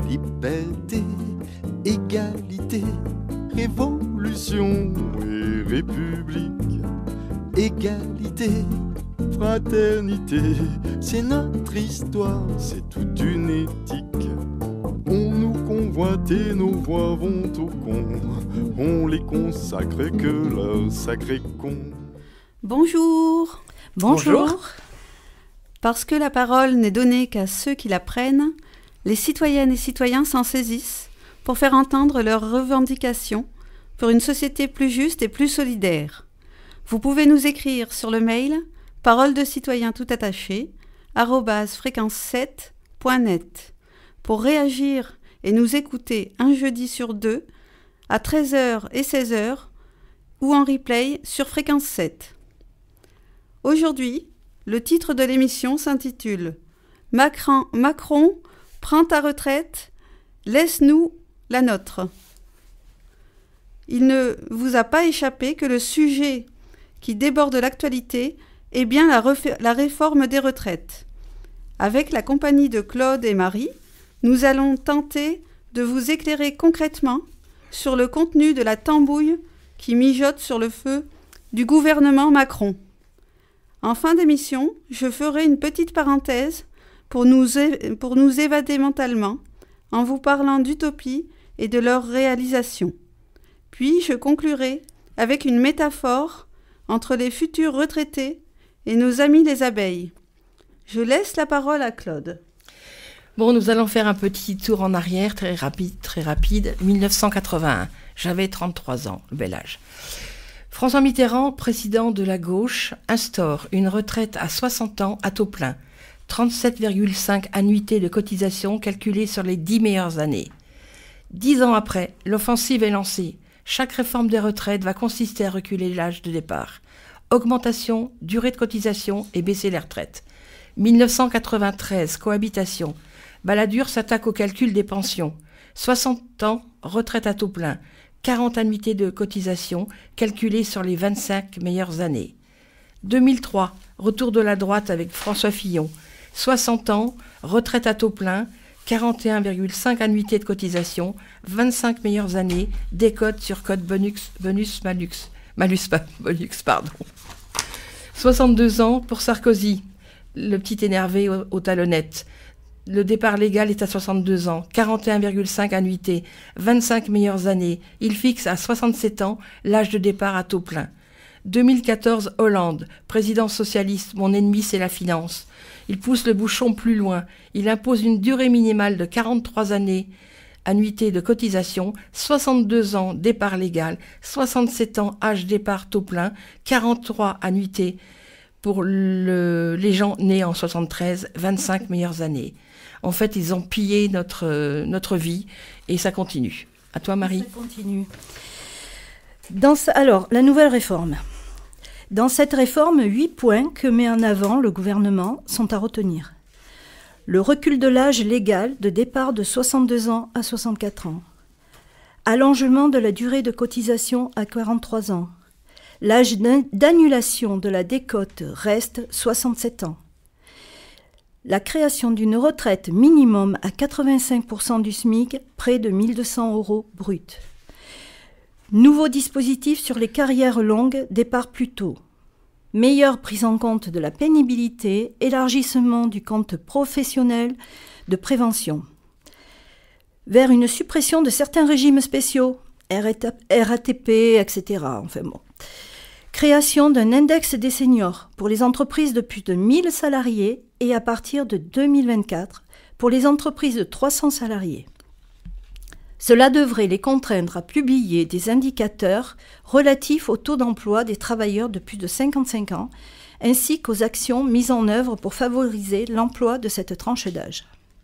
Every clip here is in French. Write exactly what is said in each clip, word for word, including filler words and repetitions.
Liberté, égalité, révolution et république. Égalité, fraternité, c'est notre histoire, c'est toute une éthique. On nous convoite et nos voix vont au con, on les consacre que leur sacré con. Bonjour. Bonjour. Bonjour. Parce que la parole n'est donnée qu'à ceux qui la prennent, les citoyennes et citoyens s'en saisissent pour faire entendre leurs revendications pour une société plus juste et plus solidaire. Vous pouvez nous écrire sur le mail parole de citoyen tout attaché arobase fréquence sept point net pour réagir et nous écouter un jeudi sur deux à treize heures et seize heures ou en replay sur Fréquence sept. Aujourd'hui, le titre de l'émission s'intitule « Macron, Macron, prends ta retraite, laisse-nous la nôtre ». Il ne vous a pas échappé que le sujet qui déborde l'actualité est bien la, refé- la réforme des retraites. Avec la compagnie de Claude et Marie, nous allons tenter de vous éclairer concrètement sur le contenu de la tambouille qui mijote sur le feu du gouvernement Macron. En fin d'émission, je ferai une petite parenthèse pour nous, é- pour nous évader mentalement en vous parlant d'utopie et de leur réalisation. Puis je conclurai avec une métaphore entre les futurs retraités et nos amis les abeilles. Je laisse la parole à Claude. Bon, nous allons faire un petit tour en arrière, très rapide, très rapide. dix-neuf cent quatre-vingt-un, j'avais trente-trois ans, le bel âge. François Mitterrand, président de la gauche, instaure une retraite à soixante ans à taux plein, trente-sept virgule cinq annuités de cotisation calculées sur les dix meilleures années. Dix ans après, l'offensive est lancée. Chaque réforme des retraites va consister à reculer l'âge de départ. Augmentation, durée de cotisation et baisser les retraites. dix-neuf cent quatre-vingt-treize, cohabitation. Balladur s'attaque au calcul des pensions. soixante ans, retraite à taux plein. quarante annuités de cotisation calculées sur les vingt-cinq meilleures années. deux mille trois, retour de la droite avec François Fillon. soixante ans, retraite à taux plein, quarante et un virgule cinq annuités de cotisation, vingt-cinq meilleures années, décote sur code bonus, bonus malus. Malus, pas bonus, pardon. soixante-deux ans pour Sarkozy, le petit énervé aux, aux talonnettes. Le départ légal est à soixante-deux ans, quarante et un virgule cinq annuités, vingt-cinq meilleures années. Il fixe à soixante-sept ans l'âge de départ à taux plein. deux mille quatorze, Hollande, président socialiste, mon ennemi c'est la finance. Il pousse le bouchon plus loin. Il impose une durée minimale de quarante-trois années, annuité de cotisation, soixante-deux ans, départ légal, soixante-sept ans, âge départ taux plein, quarante-trois annuités pour le, les gens nés en soixante-treize, vingt-cinq meilleures années. En fait, ils ont pillé notre, euh, notre vie et ça continue. À toi, Marie. Ça continue. Dans ce, alors, la nouvelle réforme. Dans cette réforme, huit points que met en avant le gouvernement sont à retenir. Le recul de l'âge légal de départ de soixante-deux ans à soixante-quatre ans. Allongement de la durée de cotisation à quarante-trois ans. L'âge d'annulation de la décote reste soixante-sept ans. La création d'une retraite minimum à quatre-vingt-cinq pour cent du SMIC, près de mille deux cents euros brut. Nouveau dispositif sur les carrières longues, départ plus tôt. Meilleure prise en compte de la pénibilité, élargissement du compte professionnel de prévention. Vers une suppression de certains régimes spéciaux, R A T P, et cetera. Enfin bon. Création d'un index des seniors pour les entreprises de plus de mille salariés et à partir de deux mille vingt-quatre pour les entreprises de trois cents salariés. Cela devrait les contraindre à publier des indicateurs relatifs au taux d'emploi des travailleurs de plus de cinquante-cinq ans, ainsi qu'aux actions mises en œuvre pour favoriser l'emploi de cette tranche d'âge.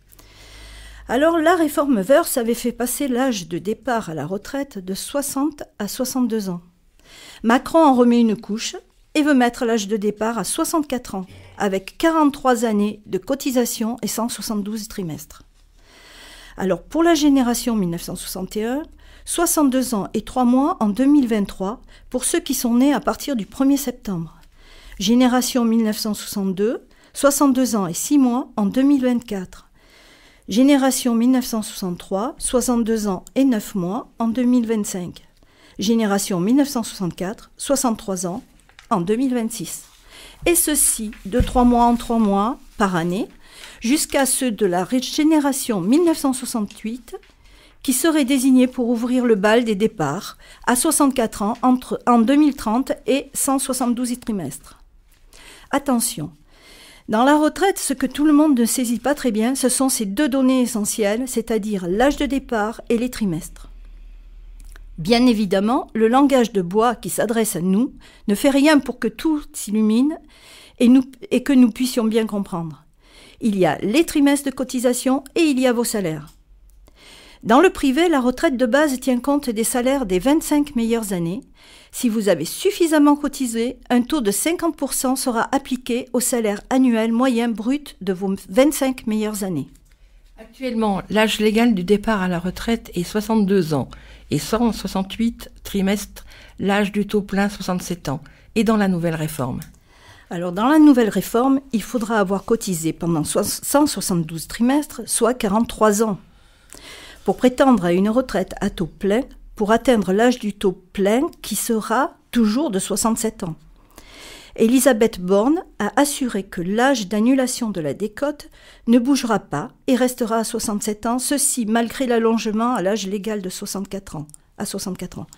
Alors, la réforme Woerth avait fait passer l'âge de départ à la retraite de soixante à soixante-deux ans. Macron en remet une couche et veut mettre l'âge de départ à soixante-quatre ans, avec quarante-trois années de cotisation et cent soixante-douze trimestres. Alors, pour la génération mille neuf cent soixante et un, soixante-deux ans et trois mois en deux mille vingt-trois pour ceux qui sont nés à partir du premier septembre. Génération mille neuf cent soixante-deux, soixante-deux ans et six mois en deux mille vingt-quatre. Génération mille neuf cent soixante-trois, soixante-deux ans et neuf mois en deux mille vingt-cinq. Génération mille neuf cent soixante-quatre, soixante-trois ans en deux mille vingt-six. Et ceci de trois mois en trois mois par année, jusqu'à ceux de la génération mille neuf cent soixante-huit, qui seraient désignés pour ouvrir le bal des départs à soixante-quatre ans entre, en deux mille trente et cent soixante-douze trimestres. Attention, dans la retraite, ce que tout le monde ne saisit pas très bien, ce sont ces deux données essentielles, c'est-à-dire l'âge de départ et les trimestres. Bien évidemment, le langage de bois qui s'adresse à nous ne fait rien pour que tout s'illumine et, nous, et que nous puissions bien comprendre. Il y a les trimestres de cotisation et il y a vos salaires. Dans le privé, la retraite de base tient compte des salaires des vingt-cinq meilleures années. Si vous avez suffisamment cotisé, un taux de cinquante pour cent sera appliqué au salaire annuel moyen brut de vos vingt-cinq meilleures années. Actuellement, l'âge légal du départ à la retraite est soixante-deux ans et cent soixante-huit trimestres, l'âge du taux plein soixante-sept ans. Et dans la nouvelle réforme? Alors, dans la nouvelle réforme, il faudra avoir cotisé pendant cent soixante-douze trimestres, soit quarante-trois ans. Pour prétendre à une retraite à taux plein, pour atteindre l'âge du taux plein qui sera toujours de soixante-sept ans. Elisabeth Borne a assuré que l'âge d'annulation de la décote ne bougera pas et restera à soixante-sept ans, ceci malgré l'allongement à l'âge légal de soixante-quatre ans, à soixante-quatre ans.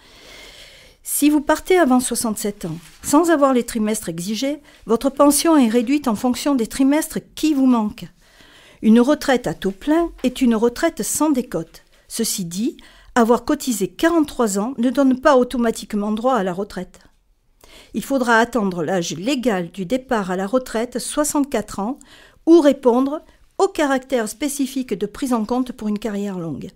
Si vous partez avant soixante-sept ans, sans avoir les trimestres exigés, votre pension est réduite en fonction des trimestres qui vous manquent. Une retraite à taux plein est une retraite sans décote. Ceci dit, avoir cotisé quarante-trois ans ne donne pas automatiquement droit à la retraite. Il faudra attendre l'âge légal du départ à la retraite, soixante-quatre ans, ou répondre au caractère spécifique de prise en compte pour une carrière longue.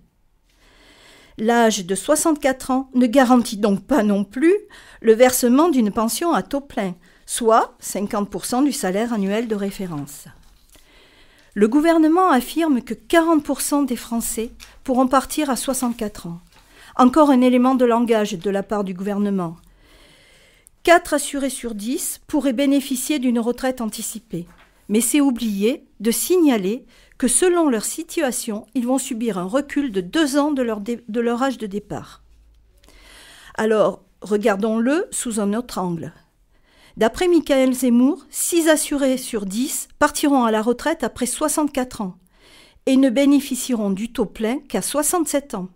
L'âge de soixante-quatre ans ne garantit donc pas non plus le versement d'une pension à taux plein, soit cinquante pour cent du salaire annuel de référence. Le gouvernement affirme que quarante pour cent des Français pourront partir à soixante-quatre ans. Encore un élément de langage de la part du gouvernement. quatre assurés sur dix pourraient bénéficier d'une retraite anticipée. Mais c'est oublier de signaler que selon leur situation, ils vont subir un recul de deux ans de leur, dé- de leur âge de départ. Alors, regardons-le sous un autre angle. D'après Michael Zemmour, six assurés sur dix partiront à la retraite après soixante-quatre ans et ne bénéficieront du taux plein qu'à soixante-sept ans.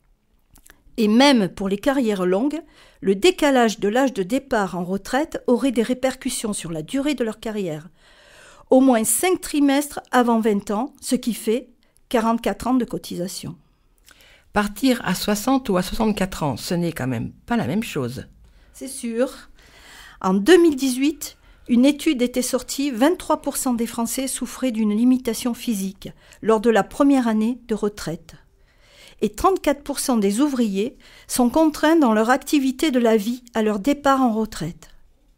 Et même pour les carrières longues, le décalage de l'âge de départ en retraite aurait des répercussions sur la durée de leur carrière. Au moins cinq trimestres avant vingt ans, ce qui fait quarante-quatre ans de cotisation. Partir à soixante ou à soixante-quatre ans, ce n'est quand même pas la même chose. C'est sûr. En deux mille dix-huit, une étude était sortie, vingt-trois pour cent des Français souffraient d'une limitation physique lors de la première année de retraite. Et trente-quatre pour cent des ouvriers sont contraints dans leur activité de la vie à leur départ en retraite.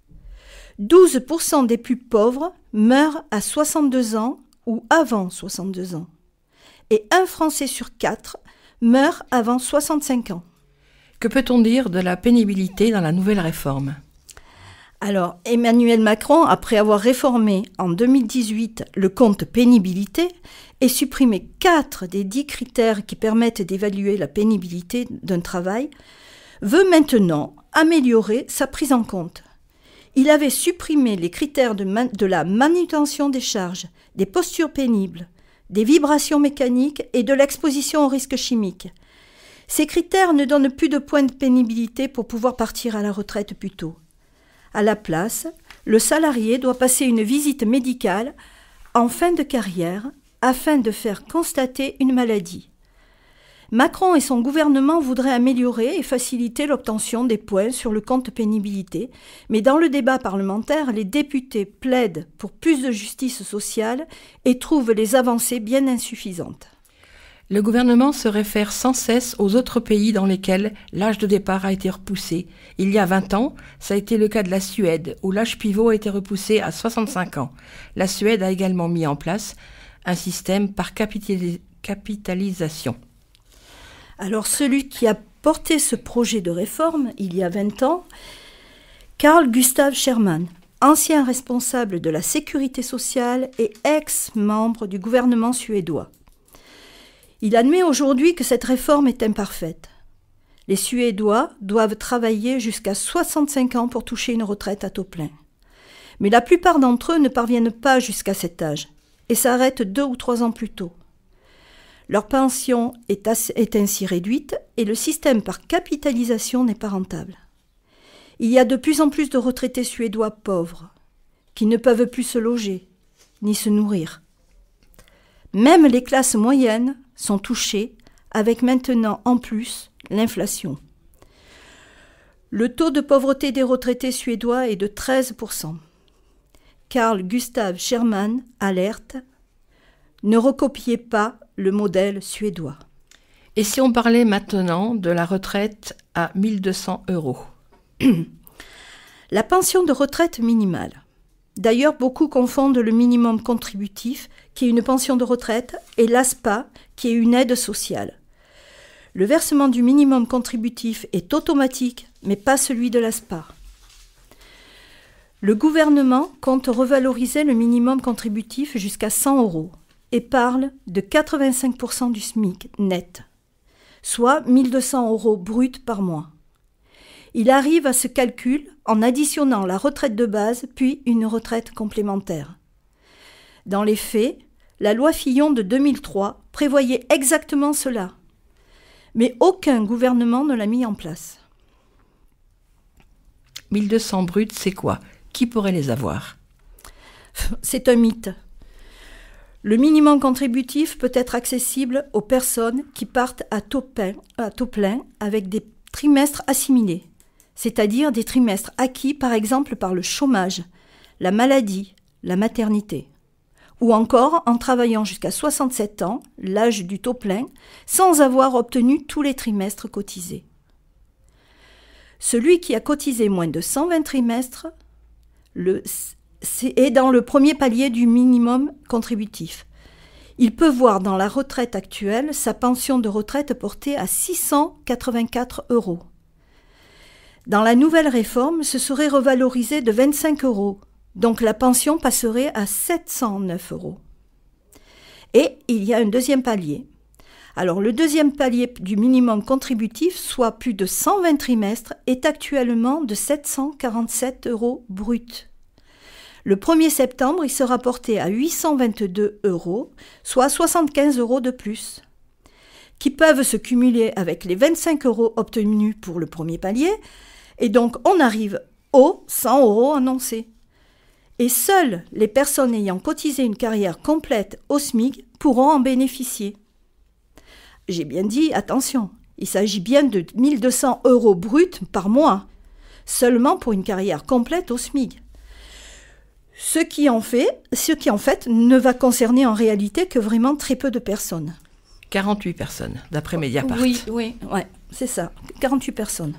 douze pour cent des plus pauvres meurent à soixante-deux ans ou avant soixante-deux ans. Et un Français sur quatre meurt avant soixante-cinq ans. Que peut-on dire de la pénibilité dans la nouvelle réforme ? Alors, Emmanuel Macron, après avoir réformé en deux mille dix-huit le compte pénibilité et supprimé quatre des dix critères qui permettent d'évaluer la pénibilité d'un travail, veut maintenant améliorer sa prise en compte. Il avait supprimé les critères de, man- de la manutention des charges, des postures pénibles, des vibrations mécaniques et de l'exposition aux risques chimiques. Ces critères ne donnent plus de points de pénibilité pour pouvoir partir à la retraite plus tôt. À la place, le salarié doit passer une visite médicale en fin de carrière afin de faire constater une maladie. Macron et son gouvernement voudraient améliorer et faciliter l'obtention des points sur le compte pénibilité, mais dans le débat parlementaire, les députés plaident pour plus de justice sociale et trouvent les avancées bien insuffisantes. Le gouvernement se réfère sans cesse aux autres pays dans lesquels l'âge de départ a été repoussé. Il y a vingt ans, ça a été le cas de la Suède, où l'âge pivot a été repoussé à soixante-cinq ans. La Suède a également mis en place un système par capitalis- capitalisation. Alors celui qui a porté ce projet de réforme, il y a vingt ans, Carl Gustav Scherman, ancien responsable de la sécurité sociale et ex-membre du gouvernement suédois. Il admet aujourd'hui que cette réforme est imparfaite. Les Suédois doivent travailler jusqu'à soixante-cinq ans pour toucher une retraite à taux plein. Mais la plupart d'entre eux ne parviennent pas jusqu'à cet âge et s'arrêtent deux ou trois ans plus tôt. Leur pension est, assez, est ainsi réduite et le système par capitalisation n'est pas rentable. Il y a de plus en plus de retraités suédois pauvres qui ne peuvent plus se loger ni se nourrir. Même les classes moyennes sont touchées avec maintenant en plus l'inflation. Le taux de pauvreté des retraités suédois est de treize pour cent. Carl Gustav Scherman alerte « Ne recopiez pas le modèle suédois ». Et si on parlait maintenant de la retraite à mille deux cents euros? La pension de retraite minimale. D'ailleurs, beaucoup confondent le minimum contributif, qui est une pension de retraite, et l'A S P A, qui est une aide sociale. Le versement du minimum contributif est automatique, mais pas celui de l'A S P A. Le gouvernement compte revaloriser le minimum contributif jusqu'à cent euros et parle de quatre-vingt-cinq pour cent du SMIC net, soit mille deux cents euros bruts par mois. Il arrive à ce calcul en additionnant la retraite de base puis une retraite complémentaire. Dans les faits, la loi Fillon de deux mille trois prévoyait exactement cela, mais aucun gouvernement ne l'a mis en place. mille deux cents bruts, c'est quoi? Qui pourrait les avoir? C'est un mythe. Le minimum contributif peut être accessible aux personnes qui partent à taux plein, à taux plein avec des trimestres assimilés, c'est-à-dire des trimestres acquis par exemple par le chômage, la maladie, la maternité, ou encore en travaillant jusqu'à soixante-sept ans, l'âge du taux plein, sans avoir obtenu tous les trimestres cotisés. Celui qui a cotisé moins de cent vingt trimestres le, est dans le premier palier du minimum contributif. Il peut voir dans la retraite actuelle sa pension de retraite portée à six cent quatre-vingt-quatre euros. Dans la nouvelle réforme, ce serait revalorisé de vingt-cinq euros, donc la pension passerait à sept cent neuf euros. Et il y a un deuxième palier. Alors le deuxième palier du minimum contributif, soit plus de cent vingt trimestres, est actuellement de sept cent quarante-sept euros bruts. Le premier septembre, il sera porté à huit cent vingt-deux euros, soit soixante-quinze euros de plus, qui peuvent se cumuler avec les vingt-cinq euros obtenus pour le premier palier, et donc on arrive aux cent euros annoncés. Et seules les personnes ayant cotisé une carrière complète au SMIC pourront en bénéficier. J'ai bien dit, attention, il s'agit bien de mille deux cents euros bruts par mois, seulement pour une carrière complète au SMIC. Ce qui en fait, ce qui en fait ne va concerner en réalité que vraiment très peu de personnes. quarante-huit personnes, d'après Mediapart. Oui, oui, ouais, c'est ça, quarante-huit personnes.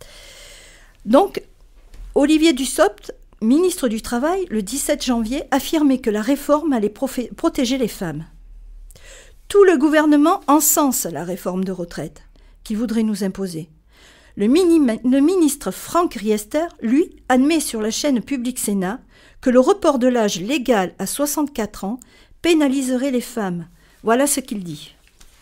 Donc, Olivier Dussopt, ministre du Travail, le dix-sept janvier, affirmait que la réforme allait profé- protéger les femmes. Tout le gouvernement encense la réforme de retraite qu'il voudrait nous imposer. Le, mini- le ministre Franck Riester, lui, admet sur la chaîne Public Sénat que le report de l'âge légal à soixante-quatre ans pénaliserait les femmes. Voilà ce qu'il dit.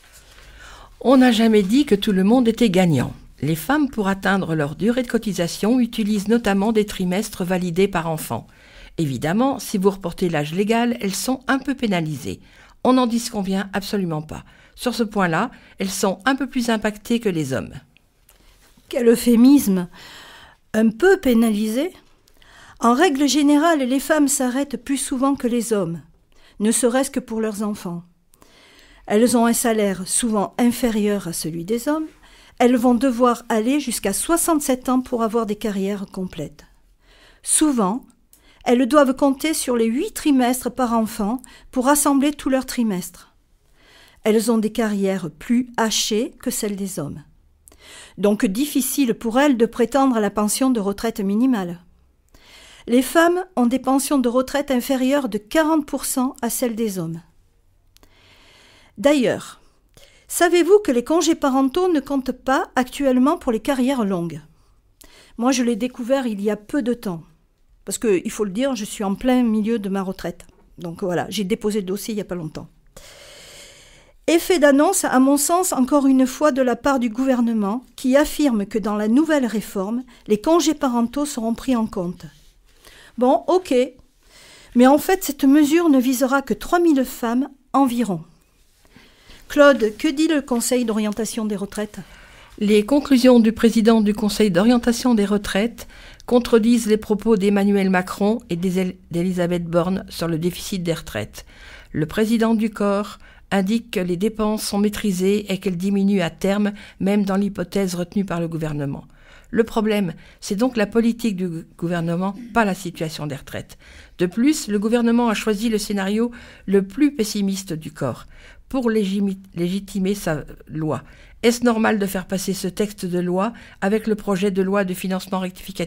On n'a jamais dit que tout le monde était gagnant. Les femmes, pour atteindre leur durée de cotisation, utilisent notamment des trimestres validés par enfant. Évidemment, si vous reportez l'âge légal, elles sont un peu pénalisées. On n'en disconvient absolument pas. Sur ce point-là, elles sont un peu plus impactées que les hommes. Quel euphémisme! Un peu pénalisées? En règle générale, les femmes s'arrêtent plus souvent que les hommes, ne serait-ce que pour leurs enfants. Elles ont un salaire souvent inférieur à celui des hommes. Elles vont devoir aller jusqu'à soixante-sept ans pour avoir des carrières complètes. Souvent, elles doivent compter sur les huit trimestres par enfant pour assembler tous leurs trimestres. Elles ont des carrières plus hachées que celles des hommes. Donc difficile pour elles de prétendre à la pension de retraite minimale. Les femmes ont des pensions de retraite inférieures de quarante pour cent à celles des hommes. D'ailleurs, savez-vous que les congés parentaux ne comptent pas actuellement pour les carrières longues? Moi, je l'ai découvert il y a peu de temps. Parce qu'il faut le dire, je suis en plein milieu de ma retraite. Donc voilà, j'ai déposé le dossier il n'y a pas longtemps. Effet d'annonce, à mon sens, encore une fois de la part du gouvernement, qui affirme que dans la nouvelle réforme, les congés parentaux seront pris en compte. Bon, ok, mais en fait, cette mesure ne visera que trois mille femmes environ. Claude, que dit le Conseil d'orientation des retraites ? Les conclusions du président du Conseil d'orientation des retraites contredisent les propos d'Emmanuel Macron et d'Elisabeth Borne sur le déficit des retraites. Le président du corps indique que les dépenses sont maîtrisées et qu'elles diminuent à terme, même dans l'hypothèse retenue par le gouvernement. Le problème, c'est donc la politique du gouvernement, pas la situation des retraites. De plus, le gouvernement a choisi le scénario le plus pessimiste du corps pour légimi- légitimer sa loi. Est-ce normal de faire passer ce texte de loi avec le projet de loi de financement rectificatif ?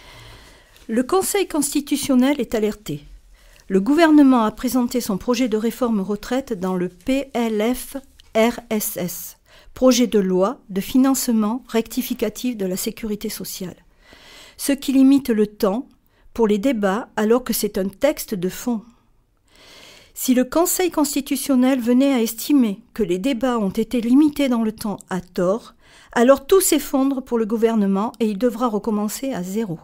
Le Conseil constitutionnel est alerté. Le gouvernement a présenté son projet de réforme retraite dans le P L F R S S, projet de loi de financement rectificatif de la sécurité sociale, ce qui limite le temps pour les débats alors que c'est un texte de fond. Si le Conseil constitutionnel venait à estimer que les débats ont été limités dans le temps à tort, alors tout s'effondre pour le gouvernement et il devra recommencer à zéro.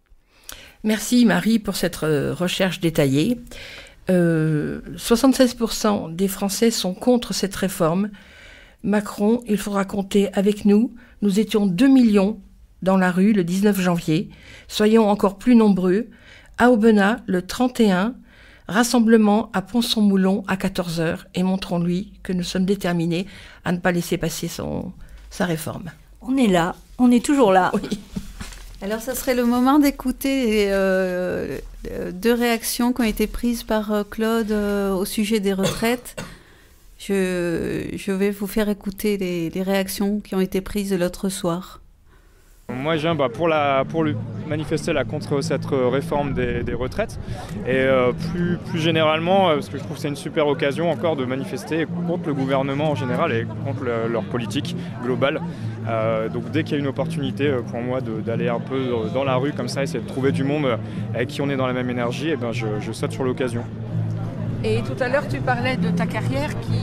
Merci Marie pour cette recherche détaillée. Euh, soixante-seize pour cent des Français sont contre cette réforme. Macron, il faudra compter avec nous. Nous étions deux millions dans la rue le dix-neuf janvier. Soyons encore plus nombreux. À Aubenas, le trente et un, rassemblement à Pont-son-Moulon à quatorze heures et montrons-lui que nous sommes déterminés à ne pas laisser passer son, sa réforme. On est là, on est toujours là. Oui. Alors, ça serait le moment d'écouter euh, deux réactions qui ont été prises par euh, Claude euh, au sujet des retraites. Je, je vais vous faire écouter les, les réactions qui ont été prises l'autre soir. Moi, je viens bah, pour, la, pour le, manifester là, contre cette réforme des, des retraites et euh, plus, plus généralement, parce que je trouve que c'est une super occasion encore de manifester contre le gouvernement en général et contre le, leur politique globale. Euh, donc dès qu'il y a une opportunité pour moi de, d'aller un peu dans la rue comme ça, essayer de trouver du monde avec qui on est dans la même énergie, et ben je, je saute sur l'occasion. Et tout à l'heure, tu parlais de ta carrière qui,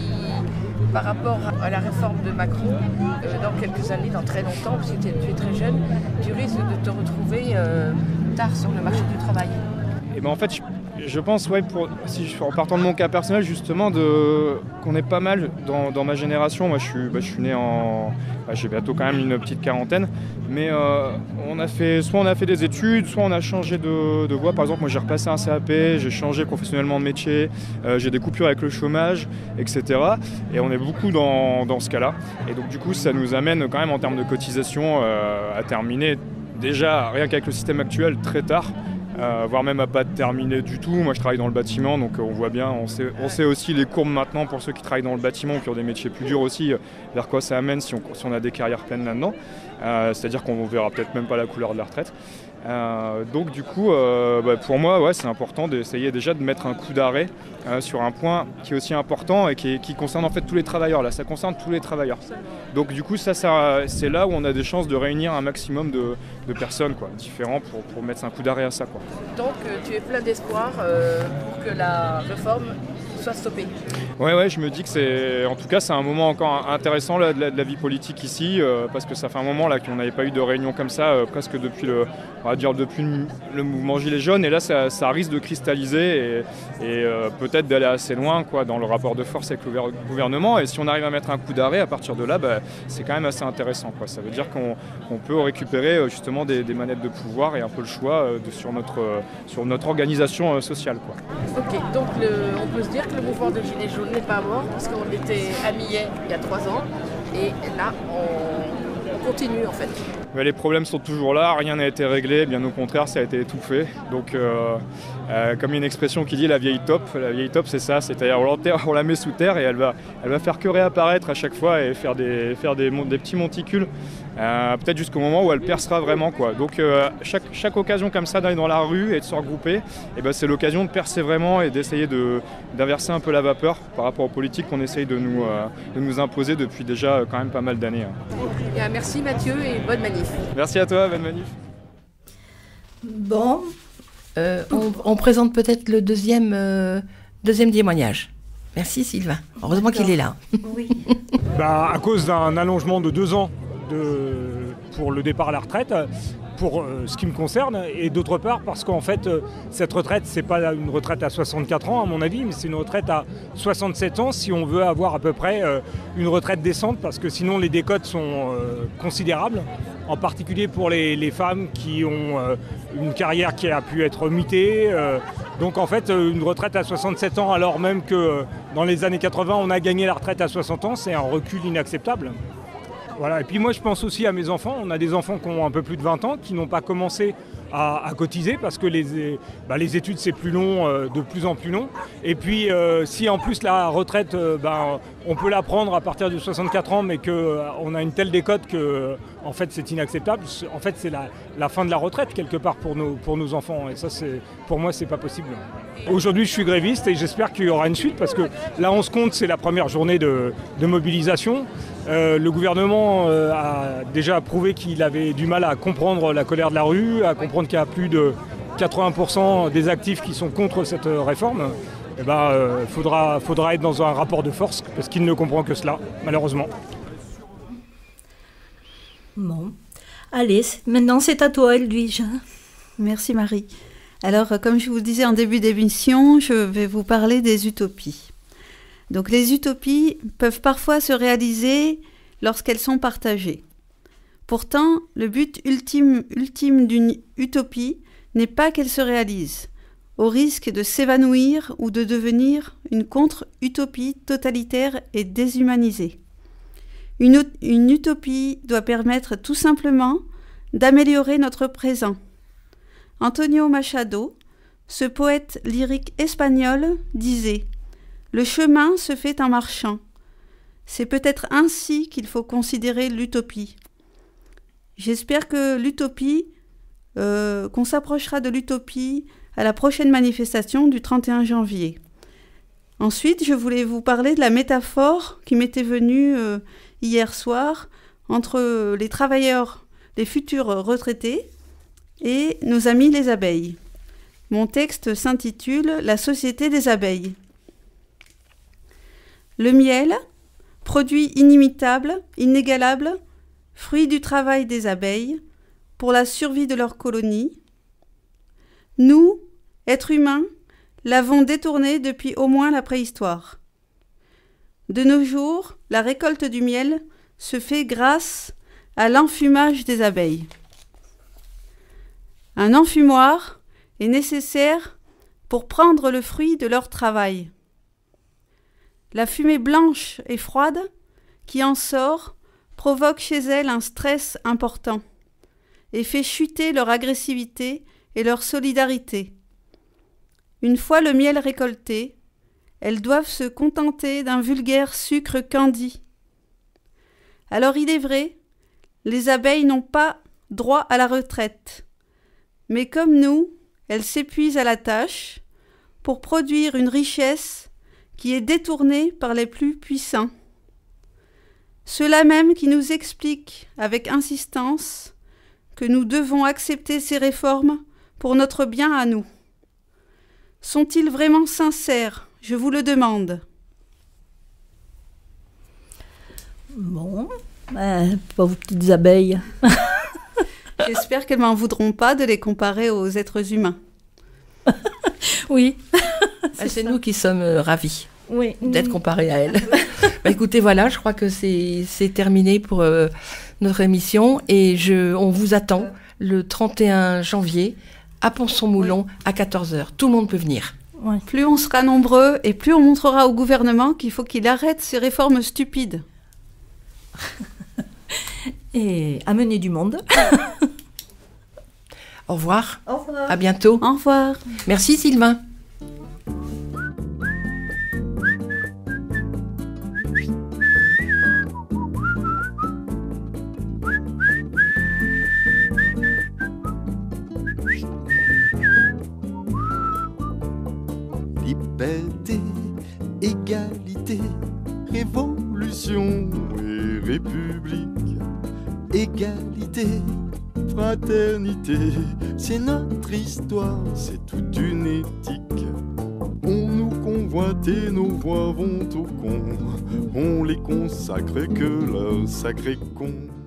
par rapport à la réforme de Macron, euh, dans quelques années, dans très longtemps, parce que tu es très jeune, tu risques de te retrouver euh, tard sur le marché du travail. Et ben en fait, je, je pense, ouais, pour, si je, en partant de mon cas personnel, justement, de, qu'on est pas mal dans, dans ma génération. Moi, je suis, bah, je suis né en... Bah, j'ai bientôt quand même une petite quarantaine. Mais euh, on a fait, soit on a fait des études, soit on a changé de, de voie. Par exemple, moi, j'ai repassé un C A P, j'ai changé professionnellement de métier, euh, j'ai des coupures avec le chômage, et cetera. Et on est beaucoup dans, dans ce cas-là. Et donc, du coup, ça nous amène quand même, en termes de cotisation, euh, à terminer déjà, rien qu'avec le système actuel, très tard. Euh, voire même à pas terminer du tout. Moi je travaille dans le bâtiment, donc euh, on voit bien, on sait, on sait aussi les courbes maintenant pour ceux qui travaillent dans le bâtiment, qui ont des métiers plus durs aussi, euh, vers quoi ça amène si on, si on a des carrières pleines là-dedans. Euh, c'est-à-dire qu'on verra peut-être même pas la couleur de la retraite. Euh, donc du coup, euh, bah, pour moi, ouais, c'est important d'essayer déjà de mettre un coup d'arrêt euh, sur un point qui est aussi important et qui, est, qui concerne en fait tous les travailleurs. Là, ça concerne tous les travailleurs. Donc du coup, ça, ça, c'est là où on a des chances de réunir un maximum de, de personnes, quoi, différents pour, pour mettre un coup d'arrêt à ça, quoi. Donc euh, tu es plein d'espoir euh, pour que la réforme soit stoppée. Ouais, ouais, je me dis que c'est, en tout cas, c'est un moment encore intéressant là, de, la, de la vie politique ici, euh, parce que ça fait un moment là qu'on n'avait pas eu de réunion comme ça, euh, presque depuis le, on va dire depuis le mouvement Gilets jaunes, et là, ça, ça risque de cristalliser et, et euh, peut-être d'aller assez loin, quoi, dans le rapport de force avec le gouvernement. Et si on arrive à mettre un coup d'arrêt, à partir de là, bah, c'est quand même assez intéressant, quoi. Ça veut dire qu'on, qu'on peut récupérer justement des, des manettes de pouvoir et un peu le choix de, sur notre, sur notre organisation sociale, quoi. Ok, donc le, on peut se dire que le mouvement de Gilets jaunes n'est pas mort, parce qu'on était à Millet il y a trois ans, et là, on, on continue en fait. Mais les problèmes sont toujours là, rien n'a été réglé, bien au contraire, ça a été étouffé. Donc, euh, euh, comme il y a une expression qui dit la vieille taupe, la vieille taupe c'est ça, c'est-à-dire on l'enterre, on la met sous terre et elle va, elle va faire que réapparaître à chaque fois et faire des, faire des, des petits monticules, euh, peut-être jusqu'au moment où elle percera vraiment, quoi. Donc, euh, chaque, chaque occasion comme ça d'aller dans la rue et de se regrouper, et ben, c'est l'occasion de percer vraiment et d'essayer de, d'inverser un peu la vapeur par rapport aux politiques qu'on essaye de nous, euh, de nous imposer depuis déjà quand même pas mal d'années. Bien, merci Mathieu et bonne manif. Merci à toi, bonne manif. Bon. Euh, on, on présente peut-être le deuxième, euh, deuxième témoignage. Merci Sylvain. Heureusement qu'il est là. Oui. Bah, à cause d'un allongement de deux ans de, pour le départ à la retraite, pour euh, ce qui me concerne, et d'autre part parce qu'en fait, euh, cette retraite, c'est pas une retraite à soixante-quatre ans à mon avis, mais c'est une retraite à soixante-sept ans si on veut avoir à peu près euh, une retraite décente, parce que sinon les décotes sont euh, considérables, en particulier pour les, les femmes qui ont euh, une carrière qui a pu être mitée. Euh, donc en fait, une retraite à soixante-sept ans, alors même que euh, dans les années quatre-vingts, on a gagné la retraite à soixante ans, c'est un recul inacceptable. Voilà. Et puis moi je pense aussi à mes enfants, on a des enfants qui ont un peu plus de vingt ans, qui n'ont pas commencé à, à cotiser parce que les, bah, les études c'est plus long, euh, de plus en plus long. Et puis euh, si en plus la retraite, euh, bah, on peut la prendre à partir de soixante-quatre ans mais qu'on euh, a une telle décote que euh, en fait c'est inacceptable, en fait c'est la, la fin de la retraite quelque part pour nos, pour nos enfants et ça c'est, pour moi c'est pas possible. Aujourd'hui je suis gréviste et j'espère qu'il y aura une suite parce que là on se compte, c'est la première journée de, de mobilisation. Euh, le gouvernement euh, a déjà prouvé qu'il avait du mal à comprendre la colère de la rue, à comprendre qu'il y a plus de quatre-vingts pour cent des actifs qui sont contre cette réforme. Eh ben, euh, faudra, faudra être dans un rapport de force parce qu'il ne comprend que cela, malheureusement. Bon. Allez, maintenant c'est à toi, Edwige. Merci Marie. Alors, comme je vous le disais en début d'émission, je vais vous parler des utopies. Donc les utopies peuvent parfois se réaliser lorsqu'elles sont partagées. Pourtant, le but ultime, ultime d'une utopie n'est pas qu'elle se réalise, au risque de s'évanouir ou de devenir une contre-utopie totalitaire et déshumanisée. Une, une utopie doit permettre tout simplement d'améliorer notre présent. Antonio Machado, ce poète lyrique espagnol, disait « Le chemin se fait en marchant ». C'est peut-être ainsi qu'il faut considérer l'utopie. J'espère que l'utopie, euh, qu'on s'approchera de l'utopie à la prochaine manifestation du trente et un janvier. Ensuite, je voulais vous parler de la métaphore qui m'était venue euh, hier soir entre les travailleurs, les futurs retraités et nos amis les abeilles. Mon texte s'intitule « La société des abeilles ». Le miel, produit inimitable, inégalable, fruit du travail des abeilles, pour la survie de leur colonie. Nous, êtres humains, l'avons détourné depuis au moins la préhistoire. De nos jours, la récolte du miel se fait grâce à l'enfumage des abeilles. Un enfumoir est nécessaire pour prendre le fruit de leur travail. La fumée blanche et froide qui en sort provoque chez elles un stress important et fait chuter leur agressivité et leur solidarité. Une fois le miel récolté, elles doivent se contenter d'un vulgaire sucre candi. Alors il est vrai, les abeilles n'ont pas droit à la retraite, mais comme nous, elles s'épuisent à la tâche pour produire une richesse qui est détournée par les plus puissants. Ceux-là même qui nous expliquent avec insistance que nous devons accepter ces réformes pour notre bien à nous. Sont-ils vraiment sincères? Je vous le demande. Bon, euh, pauvres petites abeilles. J'espère qu'elles m'en voudront pas de les comparer aux êtres humains. Oui. C'est, c'est nous qui sommes euh, ravis oui. d'être comparés à elles. Bah, écoutez, voilà, je crois que c'est, c'est terminé pour euh, notre émission et je, on vous attend le trente et un janvier à Pont-son-Moulon oui. à quatorze heures. Tout le monde peut venir. Ouais. Plus on sera nombreux et plus on montrera au gouvernement qu'il faut qu'il arrête ces réformes stupides. Et amener du monde. Au revoir. Au revoir. À bientôt. Au revoir. Merci Sylvain. Liberté, égalité, révolution et république. Égalité, fraternité, c'est notre histoire, c'est toute une éthique. On nous convainc convoiter, nos voix vont au con. On les consacre que leur sacré con.